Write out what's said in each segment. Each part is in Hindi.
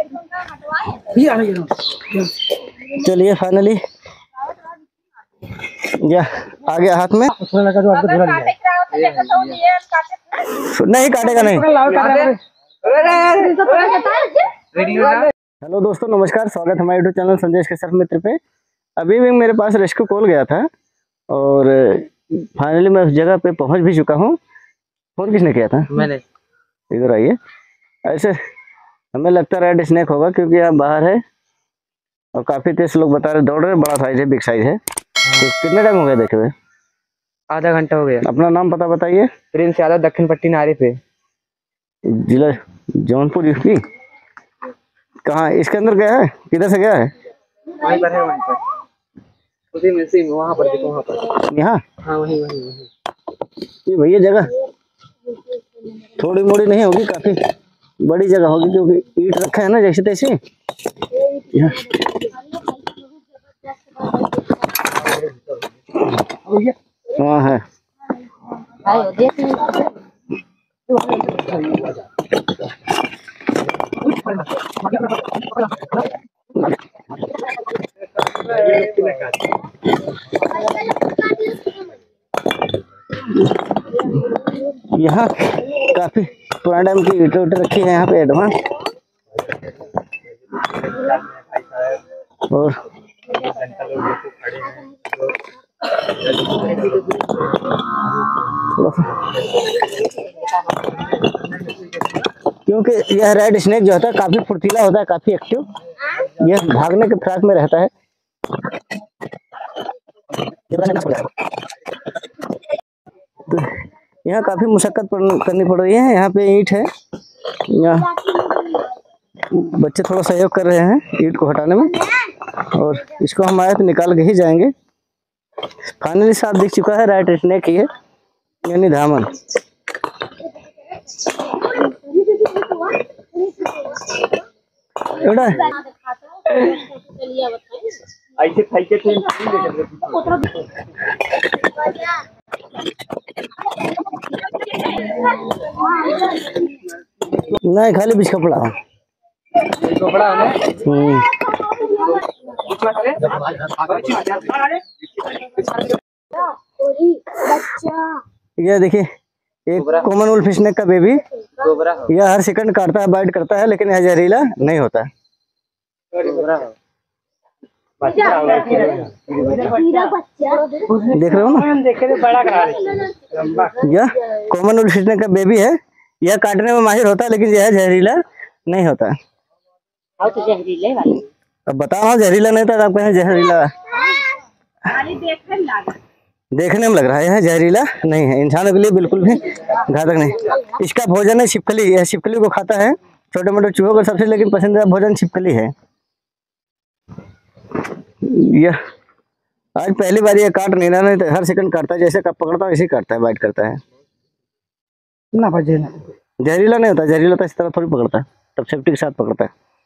चलिए फाइनली या आ गया हाथ में। नहीं काटेगा नहीं। हेलो दोस्तों नमस्कार, स्वागत है हमारे यूट्यूब चैनल संदेश के सर्फ मित्र पे। अभी भी मेरे पास रेस्क्यू कॉल गया था और फाइनली मैं उस जगह पे पहुंच भी चुका हूं। फोन किसने किया था? मैंने। इधर आइए। ऐसे हमें लगता है रेड स्नेक होगा क्योंकि यहाँ बाहर है और काफी तेज लोग बता रहे दौड़ रहे। बड़ा साइज है, बिग साइज है। तो कितने टाइम हो गया देखे हुए? आधा घंटा हो गया। अपना नाम पता बताइए। प्रिंस यादव, दक्षिण पट्टी नारी पे, जिला जौनपुर यूपी। कहाँ इसके अंदर गया है? किधर से गया है? वहीं पर है, वहीं पर उसी में से वहाँ पर देखो, वहाँ पर। यहाँ? हाँ वहीं। ये भैया जगह थोड़ी मोड़ी नहीं होगी, काफी बड़ी जगह होगी क्योंकि ईंट रखा है ना जैसे तैसे। हाँ है। यहाँ काफी पुराने टाइम की ईंटें रखी है यहाँ पे एडवांस। और क्योंकि यह रेड स्नेक जो होता है काफी फुर्तीला होता है, काफी एक्टिव। यह भागने के फिराक में रहता है। तो यहाँ काफी मुशक्कत करनी पड़ रही है। यहाँ पे ईंट है, यहाँ बच्चे थोड़ा सहयोग कर रहे हैं ईंट को हटाने में और इसको हम आए तो निकाल के ही जाएंगे। फाइनली साफ दिख चुका है, रेड स्नेक ही है यानी धामन। नहीं खाली बीच कपड़ा ये देखिए एक कॉमन वुल्फ स्नेक का बेबी। यह हर सेकंड काटता है, बाइट करता है, लेकिन यह जहरीला नहीं होता। देख रहे हो ना, यह कॉमन वुल्फ स्नेक का बेबी है। यह काटने में माहिर होता है लेकिन यह जहरीला नहीं होता। अब बताओ जहरीला नहीं था, आप कहें जहरीला। देखने में लग रहा है यह जहरीला नहीं है, इंसानों के लिए बिल्कुल भी घातक नहीं। इसका भोजन है छिपकली। यह छिपकली को खाता है, छोटे मोटे चूहों का सबसे लेकिन पसंदीदा भोजन छिपकली है। यह आज पहली बार ये काट नहीं रहा, नहीं तो हर सेकंड काटता है। जैसे कब पकड़ता है वैसे ही काटता है, बाइट करता है ना। जहरीला नहीं होता, जहरीला तो इस तरह थोड़ी पकड़ता है, तब सेफ्टी के साथ पकड़ता है।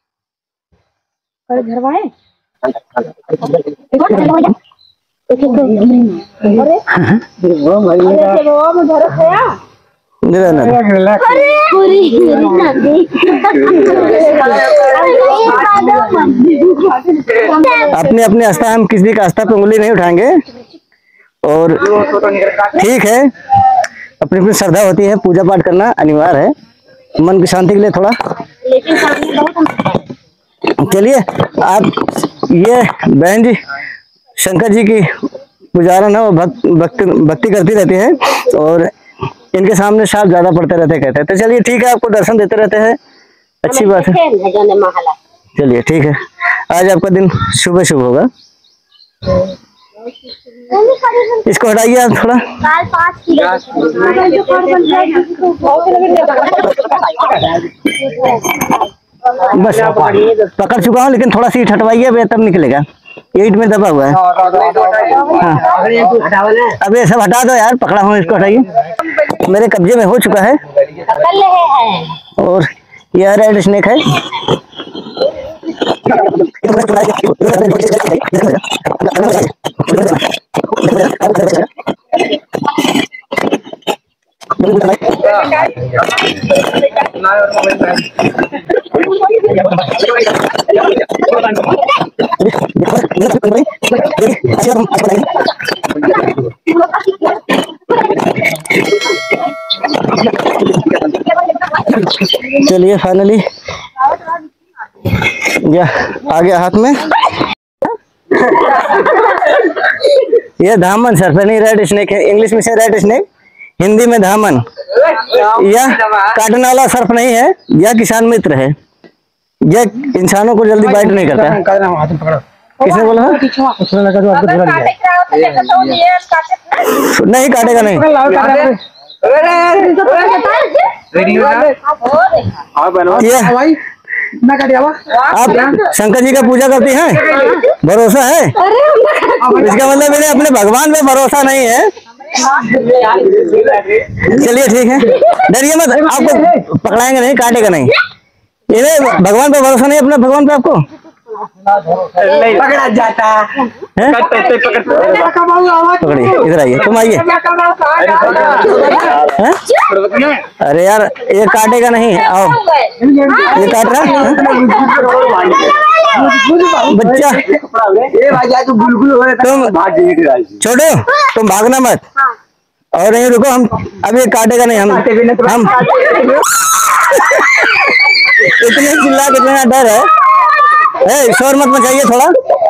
अपने अपने आस्था, हम किसी का आस्था पे उंगली नहीं उठाएंगे। और ठीक है, अपनी अपनी श्रद्धा होती है, पूजा पाठ करना अनिवार्य है मन की शांति के लिए थोड़ा। चलिए आप, ये बहन जी शंकर जी की पुजारन है, वो भक्ति करती रहती है और इनके सामने सांप ज्यादा पड़ते रहते कहते हैं। तो चलिए ठीक है, आपको दर्शन देते रहते हैं, अच्छी बात है। चलिए ठीक है, आज आपका दिन शुभ शुभ होगा। इसको हटाइए आप थोड़ा। बस पकड़ चुका हूँ, लेकिन थोड़ा सीट हटवाइए, अब तब निकलेगा। ईंट में दबा हुआ है। हाँ। अब ये सब हटा दो यार, पकड़ा हूँ, इसको हटाइए। मेरे कब्जे में हो चुका है और यह रेड स्नेक है। चलिए फाइनली या आ गया हाथ में। ये धामन सर्प है, नहीं रेड स्नेक है। इंग्लिश में से रेड स्नेक, हिंदी में धामन। यह काटने वाला सर्प नहीं है, यह किसान मित्र है। यह इंसानों को जल्दी बाइट नहीं करता। किसने बोला? नहीं काटेगा नहीं। आप शंकर जी का पूजा करती हैं? भरोसा है? इसका मतलब मेरे अपने भगवान पे भरोसा नहीं है। चलिए ठीक है, डरिए मत, आपको पकड़ाएंगे नहीं, काटेगा नहीं। इन्हें भगवान पे भरोसा नहीं, अपने भगवान पे आपको पकड़ा जाता है। पकड़िए, इधर आइए, तुम आइए। अरे यार ये काटेगा नहीं, आओ। ये काट रहा है बच्चा। तुम छोड़ो, तुम भागना मत और यहीं रुको। हम अब ये काटेगा नहीं। हम इतने चिल्ला के इतना डर है। शोर मत मचाइए थोड़ा,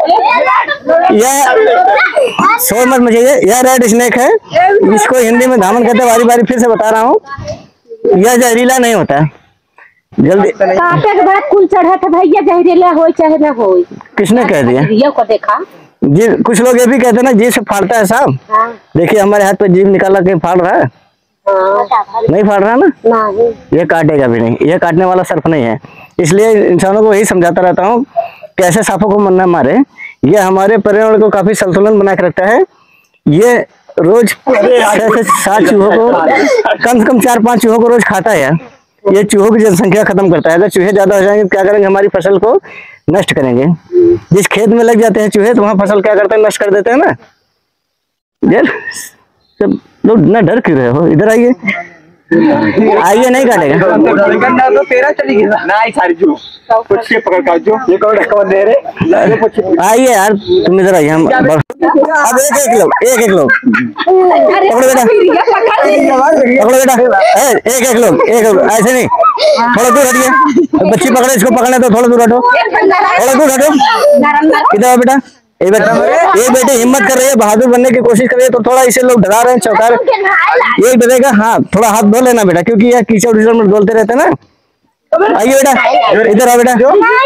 यह शोर मत मचाइए। यह रेड स्नेक है, इसको हिंदी में धामन कहते हैं। बारी बारी फिर से बता रहा हूँ, यह जहरीला नहीं होता है। जल्दी काटे के बाद कुल चढ़ा था भैया, जहरीला हो चाहे न हो। किसने कह दिया? ये को देखा जी, कुछ लोग ये भी कहते हैं ना जीभ से फाड़ता है साहब। देखिए हमारे हाथ पे जीभ निकाला के फाड़ रहा है। नहीं फाड़ रहा ना, ये काटेगा भी नहीं। ये काटने वाला सर्प नहीं है। इसलिए इंसानों को यही समझाता रहता हूँ, कैसे सांपों को मन न मारे। ये हमारे पर्यावरण को काफी संतुलन बना के रखता है। ये रोज 6 से 7 चूहों को, कम से कम 4-5 चूहों को रोज खाता है। ये चूहों की जनसंख्या खत्म करता है। अगर चूहे ज्यादा हो जाएंगे क्या करेंगे? हमारी फसल को नष्ट करेंगे। जिस खेत में लग जाते हैं चूहे तो वहां फसल क्या करते हैं? नष्ट कर देते हैं ना। यार सब लोग ना डर क्यों रहे हो? इधर आइए, आइए, नहीं काटेगा। तो तेरा चली गया ना, सारी जो कुछ के पकड़ का जो ये कौन ढक्का दे रहे। आइए यार, तुम इधर आइए। हम अब एक एक लोग पकड़ो बेटा, पकड़ो बेटा, एक लोग ऐसे नहीं, थोड़ा दूर हटिए। बच्ची पकड़े, इसको पकड़ने तो थोड़ा दूर हटो, थोड़ा दूर हटो। इधर आओ बेटा। ये बेटे हिम्मत कर रही है, बहादुर बनने की कोशिश कर रही है, तो थोड़ा इसे लोग डरा रहे हैं, चौंका रहे हैं। ये डरेगा, हाँ थोड़ा हाथ धो लेना बेटा, क्योंकि यह कीचड़ उचड़ में डोलते रहते हैं ना। आइए बेटा, इधर आओ बेटा।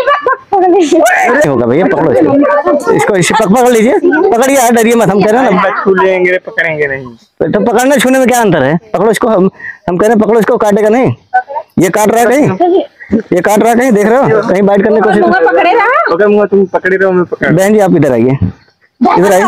होगा भैया, पकड़ो इसको पकड़ लीजिए, पकड़िए यार, डरिए मत। हम कह रहे हैं ना छूलेंगे, पकड़ेंगे नहीं। तो पकड़ने छूने में क्या अंतर है? पकड़ो इसको। हम कह रहे हैं पकड़ो इसको, काटेगा नहीं। ये काट रहा है कहीं, ये काट रहा है कहीं, देख रहे हो? कहीं बाइट करने की कोशिश तुम पकड़े रहो, मैं पकड़। बहन जी आप इधर आइए, इधर आइए।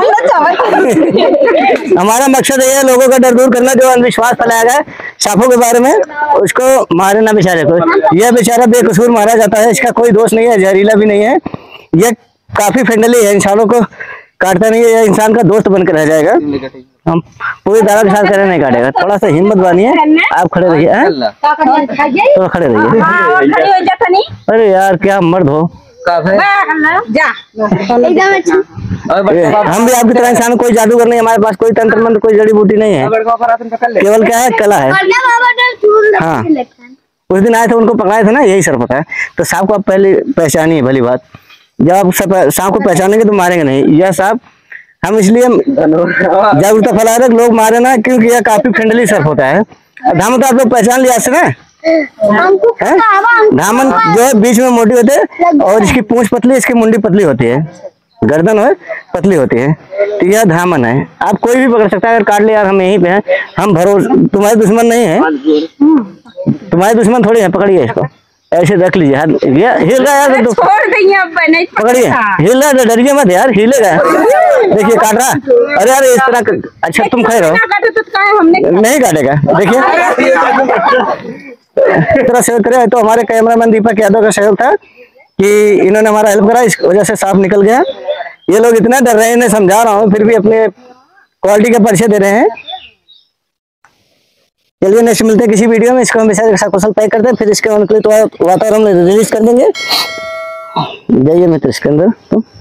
हमारा मकसद ये है लोगों का डर दूर करना। जो अंधविश्वास फैलाया गया सांपों के बारे में, उसको मारे ना बेचारे को। यह बेचारा बेकसूर मारा जाता है, इसका कोई दोष नहीं है, जहरीला भी नहीं है। यह काफी फ्रेंडली है, इंसानों को काटता नहीं है। यह इंसान का दोस्त बनकर रह जाएगा। हम पूरी तरह के साथ करें, नहीं काटेगा। थोड़ा सा हिम्मत बानिए, आप खड़े रहिए, तो खड़े रहिए। अरे यार क्या मर्द हो। हम भी आपकी तरह इंसान, कोई जादूगर नहीं, हमारे पास कोई तंत्र मंत्र, कोई जड़ी बूटी नहीं है। केवल क्या है, कला है। हाँ, उस दिन आए थे, उनको पकड़ाए थे ना, यही सर पता है। तो सांप को आप पहले पहचानिए, भली बात। जब आप सांप को पहचानेंगे तो मारेंगे नहीं। यह सांप हम इसलिए जागरूकता फैला रहे, लोग मारे ना, क्योंकि यह काफी फ्रेंडली सर्प होता है। धामन तो आप लोग पहचान लिया से ना, धामन जो है बीच में मोटी होते है और इसकी पूंछ पतली, इसकी मुंडी पतली होती है, गर्दन है पतली होती है। तो यह धामन है। आप कोई भी पकड़ सकता है। अगर काट ले यार, हम यहीं पे हैं, हम भरोसा, तुम्हारे दुश्मन नहीं है, तुम्हारे दुश्मन थोड़ी है। पकड़िए इसको, ऐसे रख लीजिए हाथ। हिल रहा है यार, पकड़िए, हिल रहा है, डरिए मत यार, हिलेगा। देखिए काट रहा। अरे यार इस तरह, अच्छा तुम खड़े रहो, नहीं काटेगा। देखिए इस तरह सहयोग करे। तो हमारे कैमरामैन दीपक यादव का सहयोग था कि इन्होंने हमारा हेल्प करा, इस वजह से सांप निकल गया। ये लोग इतना डर रहे हैं, इन्हें समझा रहा हूँ, फिर भी अपने क्वालिटी का परिचय दे रहे हैं। चलिए नेक्स्ट मिलते हैं किसी वीडियो में। इसको हम कुशल पैक करते हैं, फिर इसके वातावरण में रिलीज कर देंगे। जाइए मित्र इसके अंदर तो